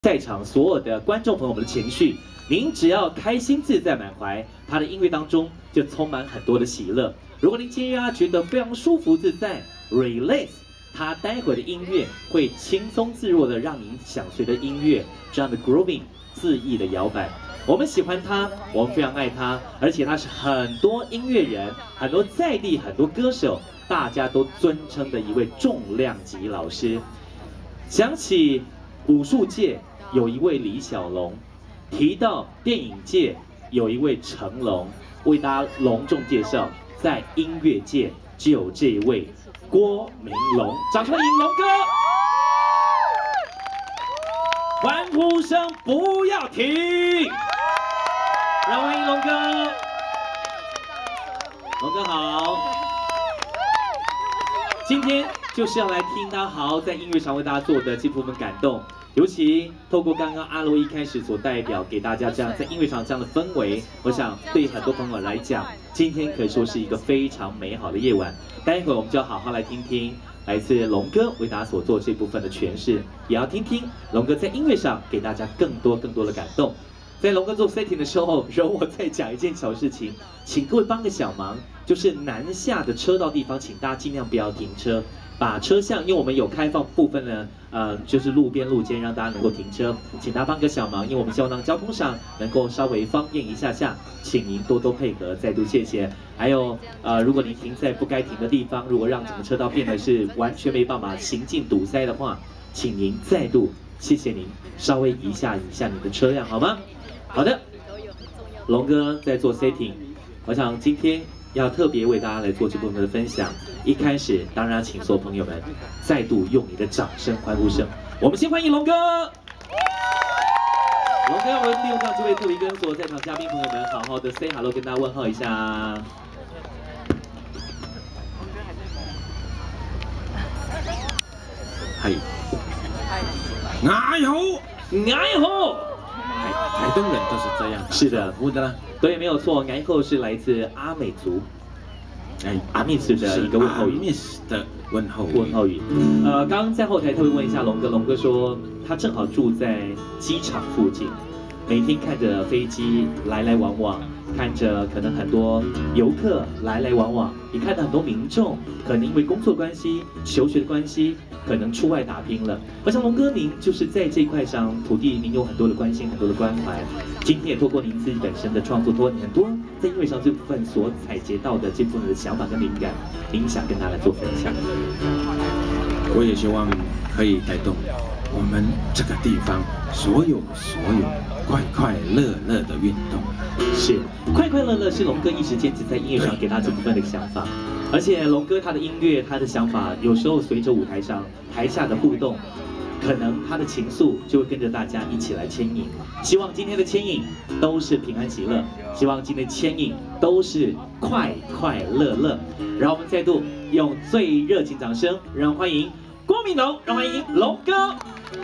在场所有的观众朋友们的情绪，您只要开心自在满怀，他的音乐当中就充满很多的喜乐。如果您今天觉得非常舒服自在 ，relax， 他待会的音乐会轻松自若的让您想随着音乐这样的 grooving 恣意的摇摆。我们喜欢他，我们非常爱他，而且他是很多音乐人、很多在地、很多歌手大家都尊称的一位重量级老师。想起武术界有一位李小龙，提到电影界有一位成龙，为大家隆重介绍，在音乐界就有这一位郭明龙，掌声欢迎龙哥！欢呼声不要停，让欢迎龙哥。龙哥好，今天就是要来听他好好在音乐上为大家做的这部分感动。尤其透过刚刚阿罗一开始所代表给大家这样在音乐上这样的氛围，我想对很多朋友来讲，今天可以说是一个非常美好的夜晚。待会我们就要好好来听听来自龙哥为大家所做这部分的诠释，也要听听龙哥在音乐上给大家更多的感动。在龙哥做 setting 的时候，容我再讲一件小事情，请各位帮个小忙，就是南下的车道地方，请大家尽量不要停车。把车厢，因为我们有开放部分呢，就是路边路肩让大家能够停车，请大家帮个小忙，因为我们希望让交通上能够稍微方便一下，请您多多配合，再度谢谢。还有如果您停在不该停的地方，如果让整个车道变得是完全没办法行进堵塞的话，请您再度谢谢您，稍微移下你的车辆好吗？好的，龙哥在做 setting， 我想今天要特别为大家来做这部分的分享。一开始，当然请所有朋友们再度用你的掌声、欢呼声，我们先欢迎龙哥。龙哥要利用到这位特别跟所有在场嘉宾朋友们好好的 say hello， 跟大家问候一下。嗨， 哎呦，台东人都是这样， 是的， 不的啦， 对，没有错，然后是来自阿美族。阿密斯的一个问候语， 阿密斯的问候语。 刚刚在后台特别问一下龙哥，龙哥说他正好住在机场附近，每天看着飞机来来往往，看着可能很多游客来来往往，也看到很多民众可能因为工作关系、求学的关系，可能出外打拼了。我想龙哥您就是在这块上土地，您有很多的关心，很多的关怀。今天也透过您自己本身的创作，很多在音乐上这部分所采集到的这部分的想法跟灵感，您想跟大家来做分享。 我也希望可以带动我们这个地方所有快快乐乐的运动。 是快快乐乐是龙哥一直坚持在音乐上给他这部分的想法，而且龙哥他的音乐他的想法有时候随着舞台上台下的互动，可能他的情愫就会跟着大家一起来牵引。希望今天的牵引都是平安喜乐，希望今天的牵引都是快快乐乐。让我们再度用最热情掌声，让欢迎郭明龙，让欢迎龙哥。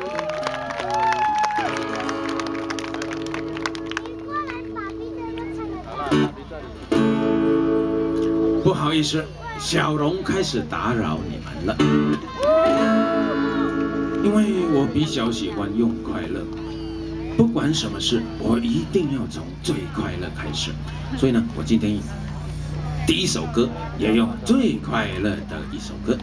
不好意思，小龙开始打扰你们了。因为我比较喜欢用快乐，不管什么事，我一定要从最快乐开始。所以呢，我今天第一首歌也用最快乐的一首歌。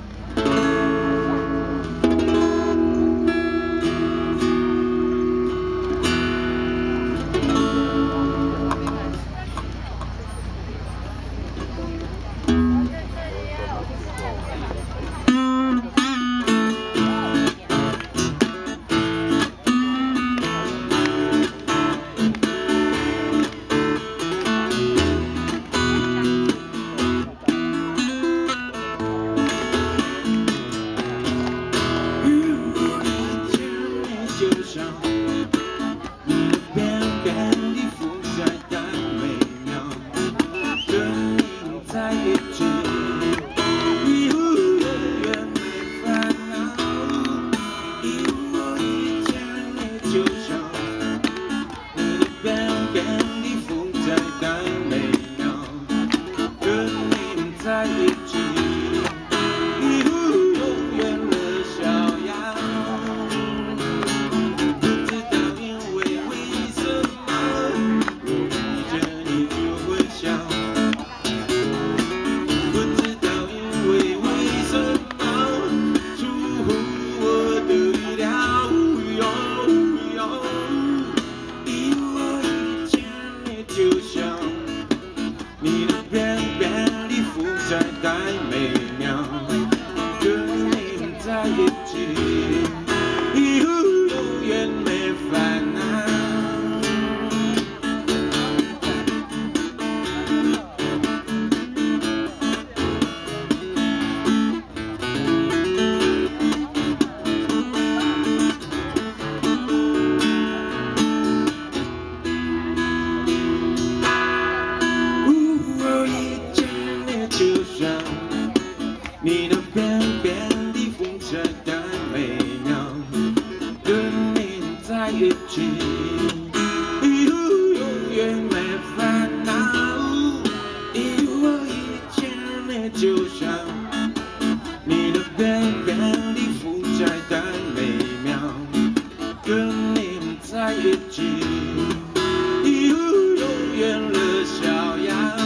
起，以后永远没烦恼。以我以前的就像你的边边的负债但美妙，跟你们在一起，以后永远乐逍遥。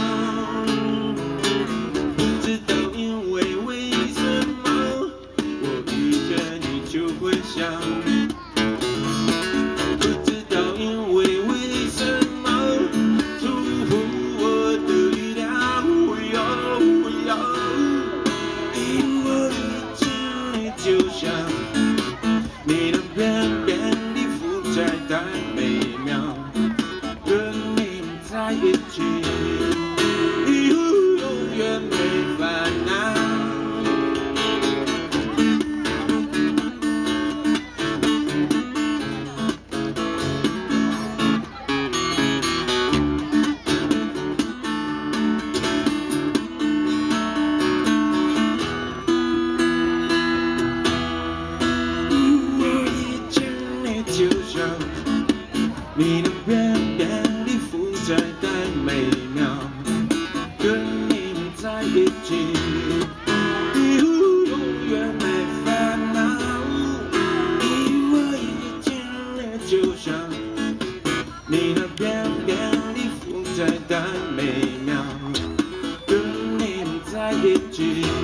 不知道因为什么，我遇见你就会想。不知道因为什么，出乎我的意料。因我遇见你就像你的边边的负债太美妙，跟你们在一起，以后永远没烦恼。就像你的边边的负债太美妙，跟你们在一起，以后永远没烦恼。因为以前的就像你的边边的负债太美妙，跟你们在一起。